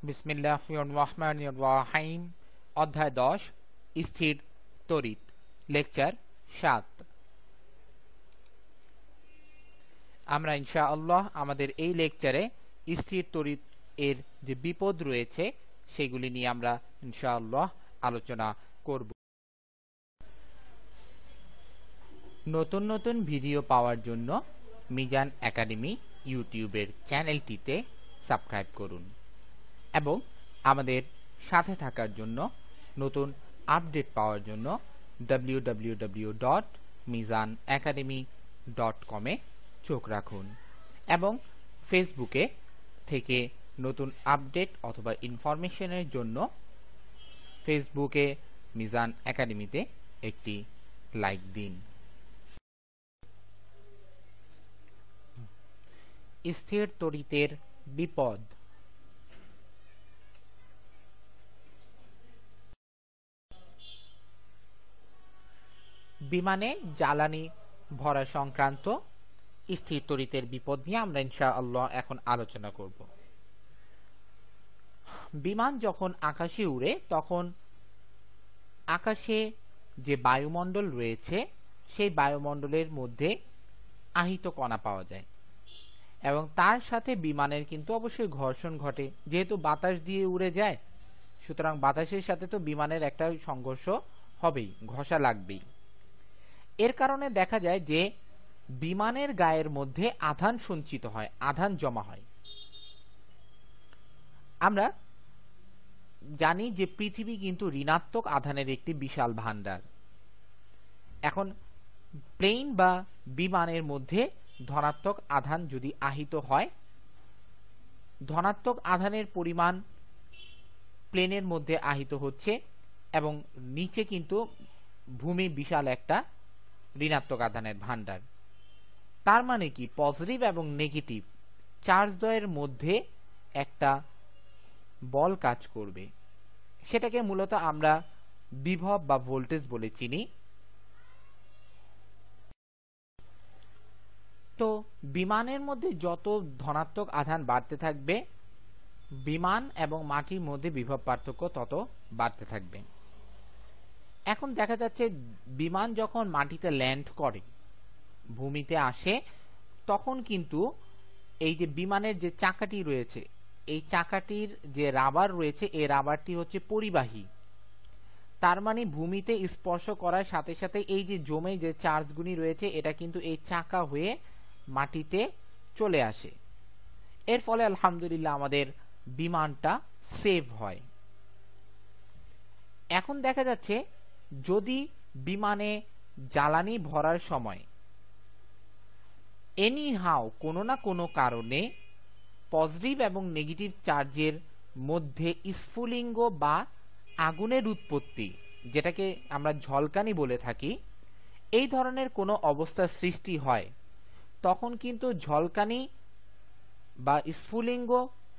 বিসমিল্লাহির রহমানির রহিম। অধ্যায় 10 স্থির তড়িৎ, লেকচার 7। আমরা ইনশাআল্লাহ আমাদের এই লেকচারে স্থির তড়িৎ এর যে বিপদ রয়েছে সেগুলি নিয়ে আমরা ইনশাআল্লাহ আলোচনা করব। নতুন নতুন ভিডিও পাওয়ার জন্য মিজান একাডেমি ইউটিউবের চ্যানেলটিতে সাবস্ক্রাইব করুন এবং আমাদের সাথে থাকার জন্য নতুন আপডেট পাওয়ার জন্য www.mizanacademy.com এ চোখ রাখুন এবং ফেসবুকে থেকে নতুন আপডেট অথবা ইনফরমেশনের জন্য ফেসবুকে মিজান একাডেমিতে একটি লাইক দিন। স্থির তড়িতের বিপদ। বিমানে জ্বালানি ভরা সংক্রান্ত স্থির তড়িতের বিপদ নিয়ে আমরা ইনশাআল্লাহ এখন আলোচনা করব। বিমান যখন আকাশে উড়ে তখন আকাশে যে বায়ুমণ্ডল রয়েছে সেই বায়ুমণ্ডলের মধ্যে আহিত কণা পাওয়া যায় এবং তার সাথে বিমানের কিন্তু অবশ্যই ঘর্ষণ ঘটে। যেহেতু বাতাস দিয়ে উড়ে যায় সুতরাং বাতাসের সাথে তো বিমানের একটা সংঘর্ষ হবেই, ঘষা লাগবেই। এর কারণে দেখা যায় যে বিমানের গায়ের মধ্যে আধান সঞ্চিত হয়, আধান জমা হয়। আমরা জানি যে পৃথিবী কিন্তু ঋণাত্মক আধানের একটি বিশাল ভান্ডার। এখন প্লেন বা বিমানের মধ্যে ধনাত্মক আধান যদি আহিত হয়, ধনাত্মক আধানের পরিমাণ প্লেনের মধ্যে আহিত হচ্ছে এবং নিচে কিন্তু ভূমি বিশাল একটা ঋণাত্মক আধানের ভান্ডার। তার মানে কি পজিটিভ এবং নেগেটিভ চার্জ দ্বয়ের মধ্যে একটা বল কাজ করবে, সেটাকে মূলত আমরা বিভব বা ভোল্টেজ বলে চিনি। তো বিমানের মধ্যে যত ধনাত্মক আধান বাড়তে থাকবে বিমান এবং মাটির মধ্যে বিভব পার্থক্য তত বাড়তে থাকবে। এখন দেখা যাচ্ছে বিমান যখন মাটিতে ল্যান্ড করে, ভূমিতে আসে, তখন কিন্তু এই যে বিমানের যে চাকাটি রয়েছে এই চাকাটির যে রাবার রয়েছে এই রাবারটি হচ্ছে পরিবাহী। তার মানে ভূমিতে স্পর্শ করার সাথে সাথে এই যে জমে যে চার্জগুলি রয়েছে এটা কিন্তু এই চাকা হয়ে মাটিতে চলে আসে। এর ফলে আলহামদুলিল্লাহ আমাদের বিমানটা সেভ হয়। এখন দেখা যাচ্ছে যদি বিমানে জ্বালানি ভরার সময় এনি হাউ কোনো না কোনো কারণে পজিটিভ এবং নেগেটিভ চার্জের মধ্যে স্ফুলিঙ্গ বা আগুনের উৎপত্তি, যেটাকে আমরা ঝলকানি বলে থাকি, এই ধরনের কোনো অবস্থার সৃষ্টি হয় তখন কিন্তু ঝলকানি বা স্ফুলিঙ্গ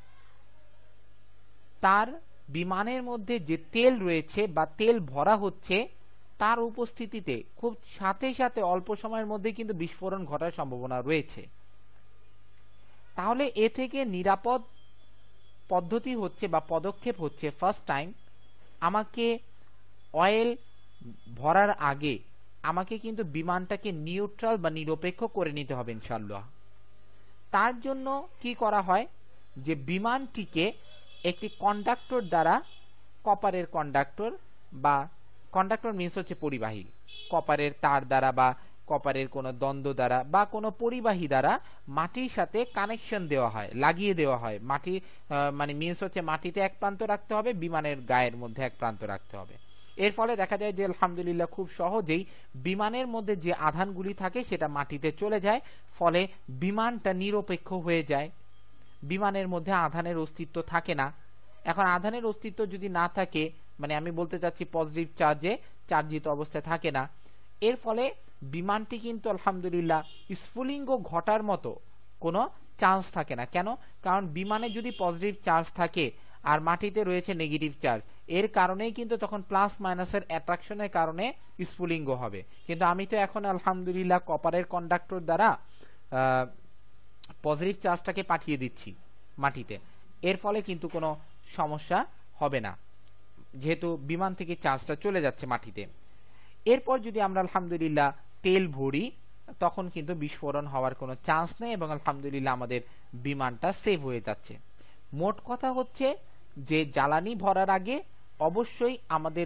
তার বিমানের মধ্যে যে তেল রয়েছে বা তেল ভরা হচ্ছে তার উপস্থিতিতে খুব সাথে সাথে অল্প সময়ের মধ্যে কিন্তু বিস্ফোরণ ঘটার সম্ভাবনা রয়েছে। তাহলে এ থেকে নিরাপদ পদ্ধতি হচ্ছে বা পদক্ষেপ হচ্ছে ফার্স্ট টাইম আমাকে অয়েল ভরার আগে আমাকে কিন্তু বিমানটাকে নিউট্রাল বা নিরপেক্ষ করে নিতে হবে ইনশাআল্লাহ। তার জন্য কি করা হয় যে বিমানটিকে একটি কন্ডাক্টর দ্বারা, কপারের কন্ডাক্টর বা কন্ডাক্টর মিন্স হচ্ছে পরিবাহী, কপারের তার দ্বারা বা কপারের কোনো দ্বন্দ্ব দ্বারা বা কোনো পরিবাহী দ্বারা মাটির সাথে কানেকশন দেওয়া হয়, লাগিয়ে দেওয়া হয়। মাটি মানে মিন্স হচ্ছে মাটিতে এক প্রান্ত রাখতে হবে, বিমানের গায়ের মধ্যে এক প্রান্ত রাখতে হবে। এর ফলে দেখা যায় যে আলহামদুলিল্লাহ খুব সহজেই বিমানের মধ্যে যে আধানগুলি থাকে সেটা মাটিতে চলে যায়, ফলে বিমানটা নিরপেক্ষ হয়ে যায়, বিমানের মধ্যে আধানের অস্তিত্ব থাকে না। এখন আধানের অস্তিত্ব যদি না থাকে, মানে আমি বলতে চাচ্ছি পজিটিভ চার্জে চার্জিত অবস্থায় থাকে না, এর ফলে বিমানটি কিন্তু আলহামদুলিল্লাহ স্ফুলিঙ্গ ঘটার মতো কোনো চান্স থাকে না। কেন? কারণ বিমানে যদি পজিটিভ চার্জ থাকে আর মাটিতে রয়েছে নেগেটিভ চার্জ, এর কারণেই কিন্তু তখন প্লাস মাইনাসের অ্যাট্রাকশনের কারণে স্ফুলিঙ্গ হবে। কিন্তু আমি তো এখন আলহামদুলিল্লাহ কপারের কন্ডাক্টর দ্বারা পজিটিভ চার্জটাকে পাঠিয়ে দিচ্ছি মাটিতে, এর ফলে কিন্তু কোনো সমস্যা হবে না, যেহেতু বিমান থেকে চার্জটা চলে যাচ্ছে মাটিতে। এরপর যদি আমরা আলহামদুলিল্লাহ তেল ভরি, তখন কিন্তু বিস্ফোরণ হওয়ার কোনো চান্স নেই এবং আলহামদুলিল্লাহ আমাদের বিমানটা সেভ হয়ে যাচ্ছে। মোট কথা হচ্ছে যে জ্বালানি ভরার আগে অবশ্যই আমাদের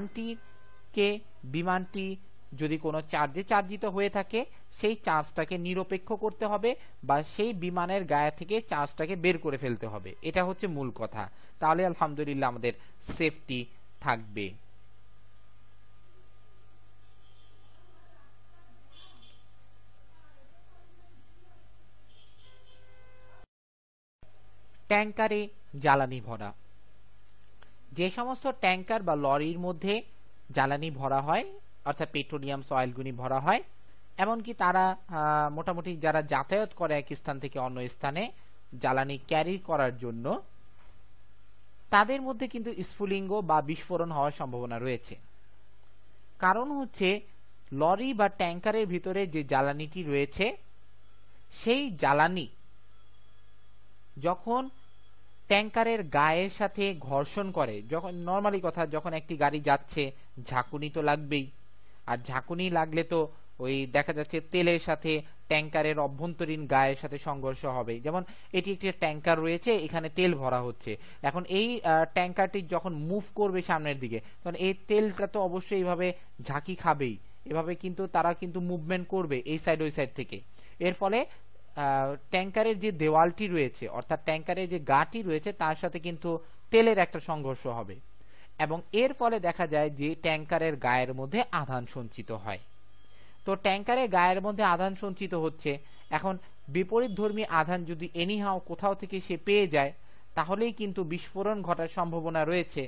বিমানটি যদি কোনো চার্জে চার্জিত হয়ে থাকে সেই চার্জটাকে নিরপেক্ষ করতে হবে বা সেই বিমানের গায়ে থেকে চার্জটাকে বের করে ফেলতে হবে। এটা হচ্ছে মূল কথা, তাহলে আলহামদুলিল্লাহ আমাদের সেফটি থাকবে। ট্যাঙ্কারে জ্বালানি ভরা, যে সমস্ত ট্যাঙ্কার বা লরির মধ্যে জ্বালানি ভরা হয় অর্থাৎ পেট্রোলিয়াম অয়েলগুলি ভরা হয়, এমনকি তারা মোটামুটি যারা যাতায়াত করে এক স্থান থেকে অন্য স্থানে জ্বালানি ক্যারি করার জন্য, তাদের মধ্যে কিন্তু স্ফুলিঙ্গ বা বিস্ফোরণ হওয়ার সম্ভাবনা রয়েছে। কারণ হচ্ছে লরি বা ট্যাঙ্কারের ভিতরে যে জ্বালানিটি রয়েছে সেই জ্বালানি যখন ট্যাঙ্কারের গায়ের সাথে ঘর্ষণ করে, যখন নরমালি কথা যখন একটি গাড়ি যাচ্ছে ঝাঁকুনি তো লাগবেই, আর ঝাঁকুনি লাগলে তো ওই দেখা যাচ্ছে তেলের সাথে ট্যাঙ্কারের অভ্যন্তরীণ গায়ের সাথে সংঘর্ষ হবে। যেমন এটি একটি ট্যাঙ্কার রয়েছে, এখানে তেল ভরা হচ্ছে, এখন এই ট্যাঙ্কারটি যখন মুভ করবে সামনের দিকে তখন এই তেলটা তো অবশ্যই এইভাবে ঝাঁকি খাবেই, এভাবে কিন্তু তারা কিন্তু মুভমেন্ট করবে এই সাইড ওই সাইড থেকে। এর ফলে ট্যাঙ্কারের যে দেওয়ালটি রয়েছে অর্থাৎ ট্যাঙ্কারের যে গাটি রয়েছে তার সাথে কিন্তু তেলের একটা সংঘর্ষ হবে এবং এর ফলে দেখা যায় যে ট্যাঙ্কারের গায়ের মধ্যে আধান সঞ্চিত হয়। তো ট্যাঙ্কারের গায়ের মধ্যে আধান সঞ্চিত হচ্ছে, এখন বিপরীতধর্মী আধান যদি এনিহাও কোথাও থেকে সে পেয়ে যায় তাহলেই কিন্তু বিস্ফোরণ ঘটার সম্ভাবনা রয়েছে,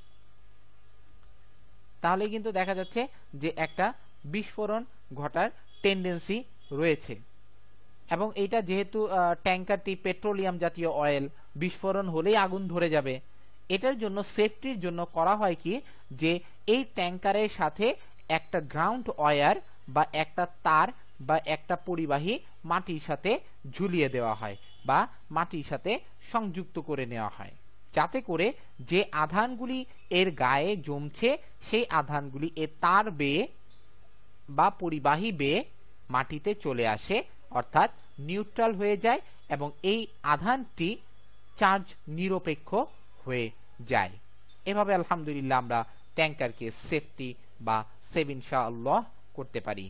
তাহলেই কিন্তু দেখা যাচ্ছে যে একটা বিস্ফোরণ ঘটার টেন্ডেন্সি রয়েছে। এবং এটা যেহেতু ট্যাঙ্কারটি পেট্রোলিয়াম জাতীয় অয়েল, বিস্ফোরণ হলেই আগুন ধরে যাবে, এটার জন্য সেফটির জন্য করা হয় কি যে এই ট্যাঙ্কারের সাথে একটা গ্রাউন্ড ওয়্যার বা একটা তার বা একটা পরিবাহী মাটির সাথে ঝুলিয়ে দেওয়া হয় বা মাটির সাথে সংযুক্ত করে নেওয়া হয়, যাতে করে যে আধানগুলি এর গায়ে জমছে সেই আধানগুলি এর তার বেয়ে বা পরিবাহী বেয়ে মাটিতে চলে আসে, অর্থাৎ নিউট্রাল হয়ে যায় এবং এই আধানটি চার্জ নিরপেক্ষ হয়ে যায়। এভাবে আলহামদুলিল্লাহ আমরা ট্যাঙ্কারকে সেফটি বা সেভ ইনশাআল্লাহ করতে পারি।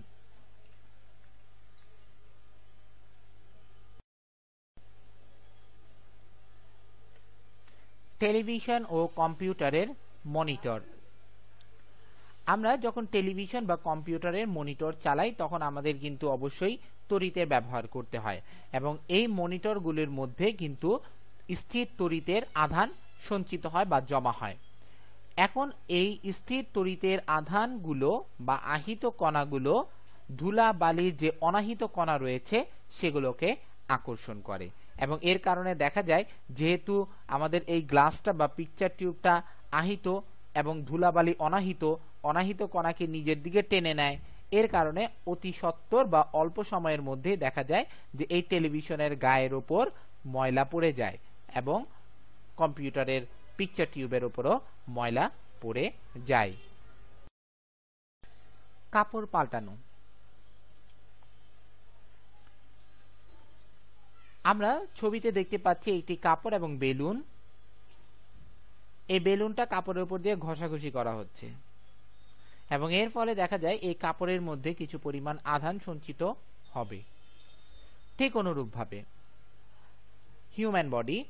টেলিভিশন ও কম্পিউটারের মনিটর, আমরা যখন টেলিভিশন বা কম্পিউটারের মনিটর চালাই তখন আমাদের কিন্তু অবশ্যই তড়িতের ব্যবহার করতে হয় এবং এই মনিটরগুলির মধ্যে কিন্তু স্থির তড়িতের আধান সঞ্চিত হয় বা জমা হয়। এখন এই স্থির তড়িতের আধানগুলো বা আহিত কণাগুলো ধুলা বালির যে অনাহিত কণা রয়েছে সেগুলোকে আকর্ষণ করে এবং এর কারণে দেখা যায় যেহেতু আমাদের এই গ্লাসটা বা পিকচার টিউবটা আহিত এবং ধুলাবালি অনাহিত কণাকে নিজের দিকে টেনে নেয়, এর কারণে অতি সত্বর বা অল্প সময়ের মধ্যে দেখা যায় যে এই টেলিভিশনের গায়ের উপর ময়লা পড়ে যায় এবং কম্পিউটারের পিকচার টিউবের উপরও ময়লা পড়ে যায়। কাপড় পাল্টানো, আমরা ছবিতে দেখতে পাচ্ছি একটি কাপড় এবং বেলুন, এই বেলুনটা কাপড়ের উপর দিয়ে ঘষাঘষি করা হচ্ছে এবং এর ফলে দেখা যায় এই কাপড়ের মধ্যে কিছু পরিমাণ আধান সঞ্চিত হবে। ঠিক অনুরূপভাবে হিউম্যান বডি,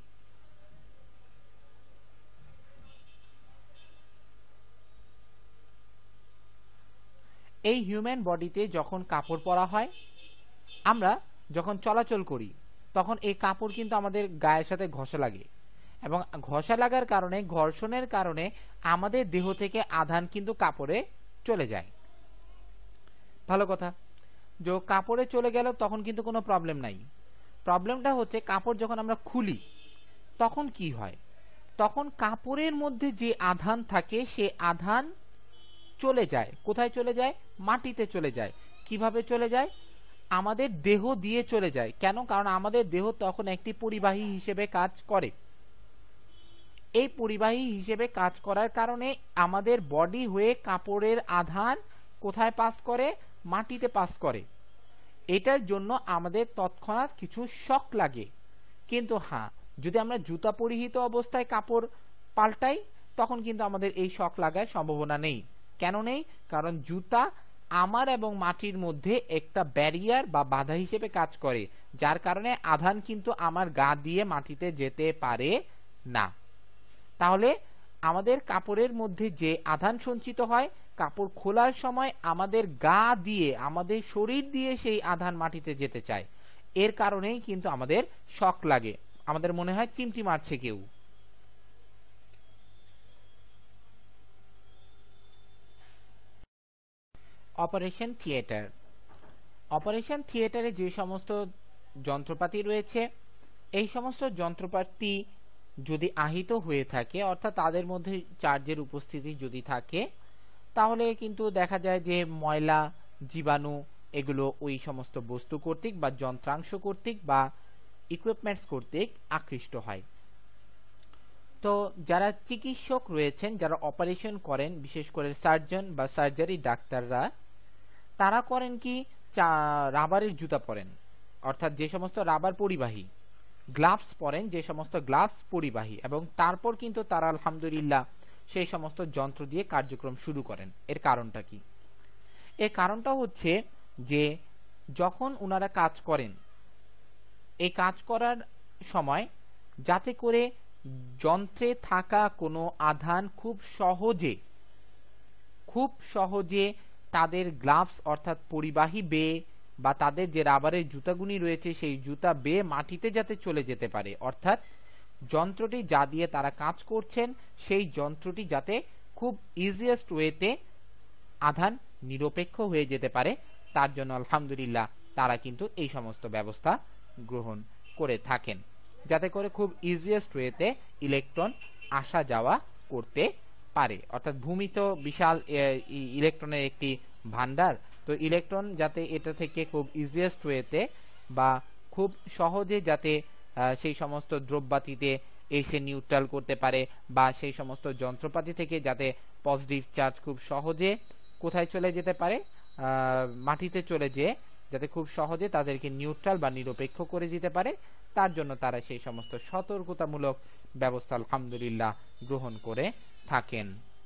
এই হিউম্যান বডিতে যখন কাপড় পরা হয়, আমরা যখন চলাচল করি তখন এই কাপড় কিন্তু আমাদের গায়ের সাথে ঘষা লাগে এবং ঘষা লাগার কারণে ঘর্ষণের কারণে আমাদের দেহ থেকে আধান কিন্তু কাপড়ে চলে যায়। ভালো কথা, যে কাপড়ে চলে গেল তখন কিন্তু কোনো প্রবলেম নাই। প্রবলেমটা হচ্ছে কাপড় যখন আমরা খুলি তখন কি হয়, তখন কাপড়ের মধ্যে যে আধান থাকে সে আধান চলে যায়, কোথায় চলে যায়? মাটিতে চলে যায়। কিভাবে চলে যায়? আমাদের দেহ দিয়ে চলে যায়। কেন? কারণ আমাদের দেহ তখন একটি পরিবাহী হিসেবে কাজ করে। এই পরিবাহী হিসেবে কাজ করার কারণে আমাদের বডি হয়ে কাপড়ের আধান কোথায় পাস করে? মাটিতে পাস করে। এটার জন্য আমাদের তৎক্ষণাৎ কিছু শক লাগে। কিন্তু হ্যাঁ, যদি আমরা জুতা পরিহিত অবস্থায় কাপড় পাল্টাই তখন কিন্তু আমাদের এই শক লাগার সম্ভাবনা নেই। কেন নেই? কারণ জুতা আমার এবং মাটির মধ্যে একটা ব্যারিয়ার বা বাধা হিসেবে কাজ করে, যার কারণে আধান কিন্তু আমার গা দিয়ে মাটিতে যেতে পারে না। তাহলে আমাদের কাপড়ের মধ্যে যে আধান সঞ্চিত হয়, কাপড় খোলার সময় আমাদের গা দিয়ে, আমাদের শরীর দিয়ে সেই আধান মাটিতে যেতে চায়। এর কারণেই কিন্তু আমাদের শক লাগে, আমাদের মনে হয় চিমটি মারছে কেউ। Operation theatre. অপারেশন থিয়েটারে যে সমস্ত যন্ত্রপাতি রয়েছে, এই সমস্ত যন্ত্রপাতি যদি আহিত হয়ে থাকে, অর্থাৎ তাদের মধ্যে চার্জের উপস্থিতি যদি থাকে, তাহলে কিন্তু দেখা যায় যে ময়লা, জীবাণু এগুলো ওই সমস্ত বস্তু কর্তৃক বা যন্ত্রাংশ কর্তৃক বা ইকুইপমেন্টস কর্তৃক আকৃষ্ট হয়। তো যারা চিকিৎসক রয়েছেন, যারা অপারেশন করেন, বিশেষ করে সার্জন বা সার্জারি ডাক্তাররা, তারা করেন কি, রাবারের জুতা পরেন, অর্থাৎ যে সমস্ত রাবার পরিবাহী, গ্লাভস পরেন, যে সমস্ত গ্লাভস পরিবাহী, এবং তারপর কিন্তু তারা আলহামদুলিল্লাহ সেই সমস্ত যন্ত্র দিয়ে কার্যক্রম শুরু করেন। এর কারণটা কি? এর কারণটা হচ্ছে যে যখন ওনারা কাজ করেন, এই কাজ করার সময় যাতে করে যন্ত্রে থাকা কোনো আধান খুব সহজে তাদের গ্লাভস অর্থাৎ পরিবাহী বেয়ে বা তাদের যে রাবারের জুতাগুনি রয়েছে সেই জুতা বেয়ে মাটিতে যাতে চলে যেতে পারে, অর্থাৎ যন্ত্রটি যা দিয়ে তারা কাজ করছেন সেই যন্ত্রটি যাতে খুব ইজিয়েস্ট ওয়েতে আধান নিরপেক্ষ হয়ে যেতে পারে, তার জন্য আলহামদুলিল্লাহ তারা কিন্তু এই সমস্ত ব্যবস্থা গ্রহণ করে থাকেন, যাতে করে খুব ইজিয়েস্ট ওয়েতে ইলেকট্রন আসা যাওয়া করতে পারে। অর্থাৎ ভূমি তো বিশাল ইলেকট্রনের একটি ভান্ডার, তো ইলেকট্রন যাতে এটা থেকে খুব ইজিয়েস্ট ওয়েতে বা খুব সহজে যাতে সেই সমস্ত দ্রব্যাতিতে এসে নিউট্রাল করতে পারে, বা সেই সমস্ত যন্ত্রপাতি থেকে যাতে পজিটিভ চার্জ খুব সহজে কোথায় চলে যেতে পারে, মাটিতে চলে যেয়ে যাতে খুব সহজে তাদেরকে নিউট্রাল বা নিরপেক্ষ করে দিতে পারে, তার জন্য তারা সেই সমস্ত সতর্কতামূলক ব্যবস্থা আলহামদুলিল্লাহ গ্রহণ করে থাকেন।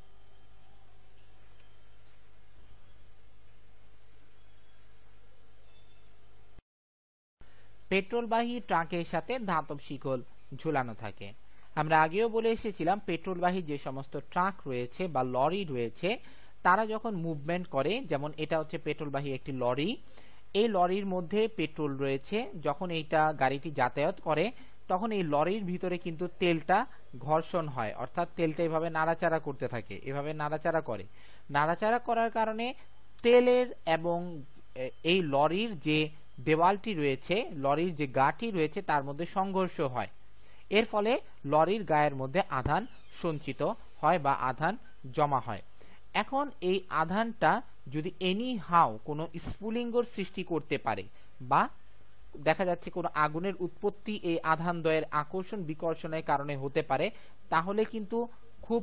পেট্রোলবাহী ট্রাকের সাথে ধাতব শিকল ঝুলানো থাকে। আমরা আগেও বলে এসেছিলাম, পেট্রোলবাহী যে সমস্ত ট্রাক রয়েছে বা লরি রয়েছে, তারা যখন মুভমেন্ট করে, যেমন এটা হচ্ছে পেট্রোলবাহী একটি লরি, এই লরির মধ্যে পেট্রোল রয়েছে, যখন এইটা গাড়িটি যাতায়াত করে তখন এই লরির ভিতরে কিন্তু তেলটা ঘর্ষণ হয়, অর্থাৎ তেলটা এভাবে নাড়াচাড়া করতে থাকে, এভাবে নাড়াচাড়া করে। নাড়াচাড়া করার কারণে তেলের এবং এই লরির যে দেওয়ালটি রয়েছে, লরির যে গাটি রয়েছে, তার মধ্যে সংঘর্ষ হয়। এর ফলে লরির গায়ের মধ্যে আধান সঞ্চিত হয় বা আধান জমা হয়। এখন এই আধানটা যদি এনি হাউ কোনো স্ফুলিঙ্গর সৃষ্টি করতে পারে, বা দেখা যাচ্ছে কোনো আগুনের উৎপত্তি এই আধান দ্বয়ের আকর্ষণ বিকর্ষণের কারণে হতে পারে, তাহলে কিন্তু খুব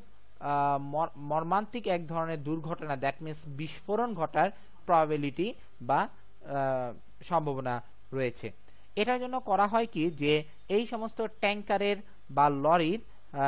মর্মান্তিক এক ধরনের দুর্ঘটনা, দ্যাট মিনস বিস্ফোরণ ঘটার প্রবাবিলিটি বা সম্ভাবনা রয়েছে। এটার জন্য করা হয় কি, যে এই সমস্ত ট্যাঙ্কারের বা লরির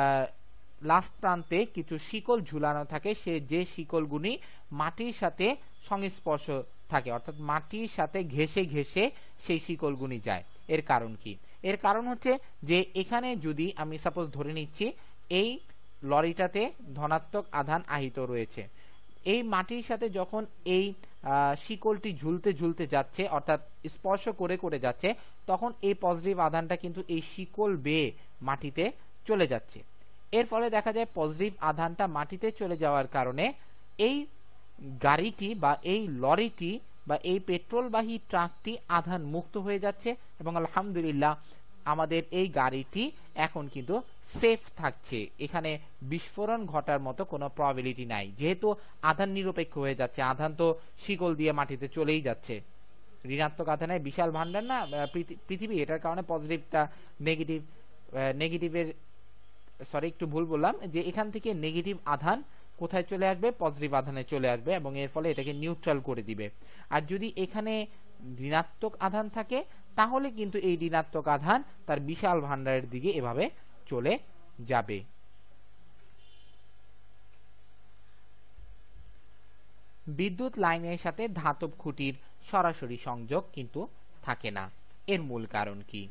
লাস্ট প্রান্তে কিছু শিকল ঝুলানো থাকে, সে যে শিকলগুলি মাটির সাথে সংস্পর্শ থাকে, অর্থাৎ মাটির সাথে ঘেঁষে ঘেঁষে সেই শিকলগুলি যায়। এর কারণ কি? এর কারণ হচ্ছে যে এখানে যদি আমি সাপোজ ধরে নিচ্ছি এই লরিটাতে ধনাত্মক আধান আহিত রয়েছে, এই মাটির সাথে যখন এই শিকলটি ঝুলতে ঝুলতে যাচ্ছে, অর্থাৎ স্পর্শ করে করে যাচ্ছে, তখন এই পজিটিভ আধানটা কিন্তু এই শিকল বেয়ে মাটিতে চলে যাচ্ছে। এর ফলে দেখা যায় পজিটিভ আধানটা মাটিতে চলে যাওয়ার কারণে এই গাড়িটি বা এই লরিটি বা এই পেট্রোলবাহী ট্রাকটি আধান মুক্ত হয়ে যাচ্ছে, এবং আলহামদুলিল্লাহ আমাদের এই গাড়িটি এখন কিন্তু সেফ থাকছে, এখানে বিস্ফোরণ ঘটার মতো কোনো প্রবাবিলিটি নাই, যেহেতু আধান নিরপেক্ষ হয়ে যাচ্ছে। আধান তো শিকল দিয়ে মাটিতে চলেই যাচ্ছে, ঋণাত্মক আধানের বিশাল ভান্ডার না পৃথিবী, এটার কারণে পজিটিভটা নেগেটিভের সরি একটু ভুল বললাম, যে এখান থেকে নেগেটিভ আধান কোথায় চলে আসবে, পজিটিভ আধানে চলে আসবে এবং এর ফলে এটাকে নিউট্রাল করে দিবে। আর যদি এখানে ঋণাত্মক আধান থাকে তাহলে কিন্তু এই ঋণাত্মক আধান তার বিশাল ভান্ডারের দিকে এভাবে চলে যাবে। বিদ্যুৎ লাইনের সাথে ধাতব খুঁটির সরাসরি সংযোগ কিন্তু থাকে না। এর মূল কারণ কি?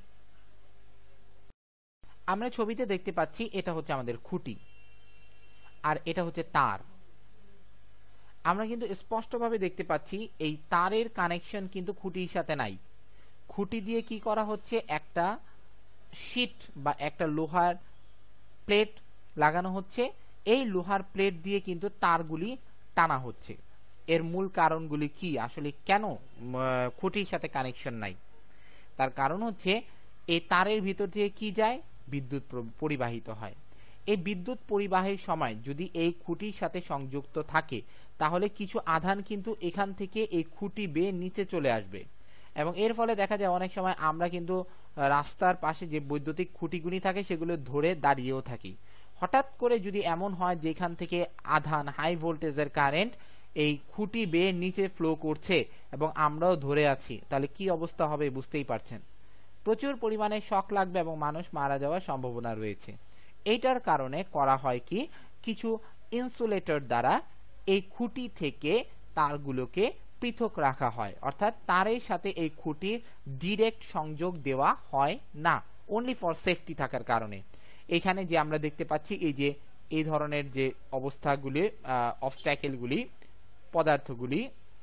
আমরা ছবিতে দেখতে পাচ্ছি এটা হচ্ছে আমাদের খুঁটি আর এটা হচ্ছে তার। আমরা কিন্তু স্পষ্টভাবে দেখতে পাচ্ছি এই তারের কানেকশন কিন্তু খুঁটির সাথে নাই। খুঁটি দিয়ে কি করা হচ্ছে, একটা শীট বা একটা লোহার প্লেট লাগানো হচ্ছে। এই লোহার প্লেট দিয়ে কিন্তু তারগুলি টানা হচ্ছে। এর মূল কারণগুলি কি, আসলে কেন খুঁটির সাথে কানেকশন নাই? তার কারণ হচ্ছে এই তারের ভিতর দিয়ে কি যায়, বিদ্যুৎ পরিবাহিত হয়। এই বিদ্যুৎ পরিবাহের সময় যদি এই খুঁটির সাথে সংযুক্ত থাকে তাহলে কিছু আধান কিন্তু এখান থেকে এই খুঁটি বেয়ে নিচে চলে আসবে এবং এর ফলে দেখা যায় অনেক সময় আমরা কিন্তু রাস্তার পাশে যে বৈদ্যুতিক খুঁটিগুলি থাকে সেগুলো ধরে দাঁড়িয়েও থাকি। হঠাৎ করে যদি এমন হয় যে এখান থেকে আধান, হাই ভোল্টেজের কারেন্ট এই খুঁটি বেয়ে নিচে ফ্লো করছে এবং আমরাও ধরে আছি, তাহলে কি অবস্থা হবে বুঝতেই পারছেন। প্রচুর পরিমাণে শক লাগবে এবং মানুষ মারা যাওয়ার সম্ভাবনা রয়েছে। এইটার কারণে করা হয় কি, কিছু ইনসুলেটর দ্বারা এই খুঁটি থেকে তারগুলোকে পৃথক রাখা হয়, অর্থাৎ তারের সাথে এই খুঁটির ডিরেক্ট সংযোগ দেওয়া হয় না, অনলি ফর সেফটি থাকার কারণে। এখানে যে আমরা দেখতে পাচ্ছি এই যে এই ধরনের যে অবস্থাগুলি, অবস্ট্যাকেলগুলি, পদার্থগুলি,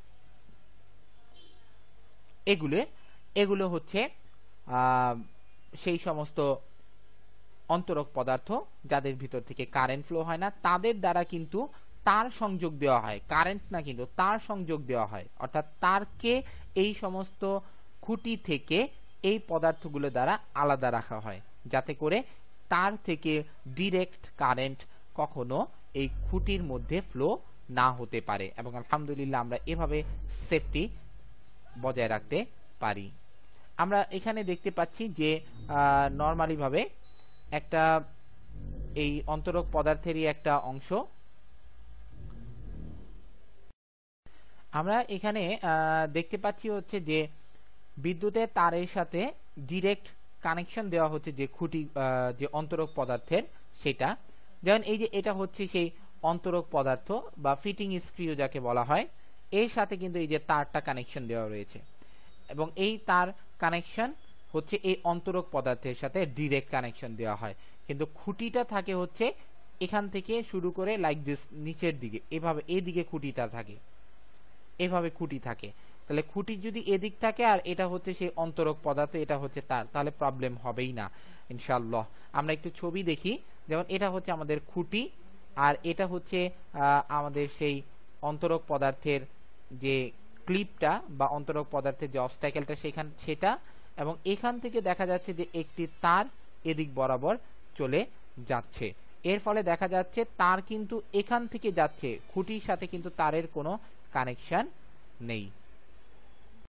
এগুলো হচ্ছে সেই সমস্ত অন্তরক পদার্থ যাদের ভিতর থেকে কারেন্ট ফ্লো হয় না, তাদের দ্বারা কিন্তু তার সংযোগ দেওয়া হয়, কারেন্ট না কিন্তু তার সংযোগ দেওয়া হয়। অর্থাৎ তারকে এই সমস্ত খুঁটি থেকে এই পদার্থগুলো দ্বারা আলাদা রাখা হয় যাতে করে তার থেকে ডিরেক্ট কারেন্ট কখনো এই খুঁটির মধ্যে ফ্লো না হতে পারে এবং আলহামদুলিল্লাহ আমরা এভাবে সেফটি বজায় রাখতে পারি। আমরা এখানে দেখতে পাচ্ছি যে নরমালি ভাবে একটা এই অন্তরক পদার্থেরই একটা অংশ। আমরা এখানে দেখতে পাচ্ছি হচ্ছে যে বিদ্যুতের তারের সাথে ডিরেক্ট কানেকশন দেওয়া হচ্ছে যে খুঁটি, যে অন্তরক পদার্থের, সেটা যেমন এই যে এটা হচ্ছে সেই অন্তরক পদার্থ বা ফিটিং স্ক্রিউ যাকে বলা হয়, এর সাথে কিন্তু এই যে তারটা কানেকশন দেওয়া রয়েছে এবং এই তার কানেকশন হচ্ছে এই অন্তরক পদার্থের সাথে ডিরেক্ট কানেকশন দেওয়া হয়। কিন্তু খুঁটিটা থাকে হচ্ছে এখান থেকে শুরু করে লাইক দিস নিচের দিকে, এভাবে এদিকে খুঁটিটা থাকে, এভাবে খুঁটি থাকে। তাহলে খুঁটি যদি এদিক থাকে আর এটা হচ্ছে সেই অন্তরক পদার্থ, এটা হচ্ছে তার, তাহলে প্রবলেম হবেই না ইনশাআল্লাহ। আমরা একটু ছবি দেখি, যেমন এটা হচ্ছে আমাদের খুঁটি আর এটা হচ্ছে আমাদের সেই অন্তরক পদার্থের যে ক্লিপটা বা অন্তরক পদার্থের যে অবস্ট্যাকেলটা সেটা, এবং এখান থেকে দেখা যাচ্ছে যে একটি তার এদিক বরাবর চলে যাচ্ছে। এর ফলে দেখা যাচ্ছে তার কিন্তু এখান থেকে যাচ্ছে, খুঁটির সাথে কিন্তু তারের কোনো কানেকশন নেই।